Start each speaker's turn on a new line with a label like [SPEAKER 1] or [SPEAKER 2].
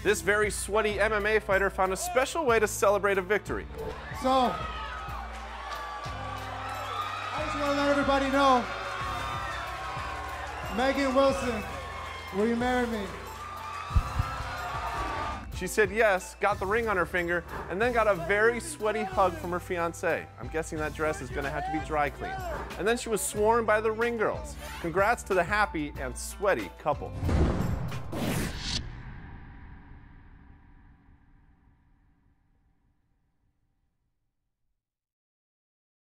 [SPEAKER 1] This very sweaty MMA fighter found a special way to celebrate a victory.
[SPEAKER 2] So, I just want to let everybody know, Megan Wilson, will you marry me?
[SPEAKER 1] She said yes, got the ring on her finger, and then got a very sweaty hug from her fiancé. I'm guessing that dress is gonna have to be dry cleaned. And then she was sworn by the ring girls. Congrats to the happy and sweaty couple.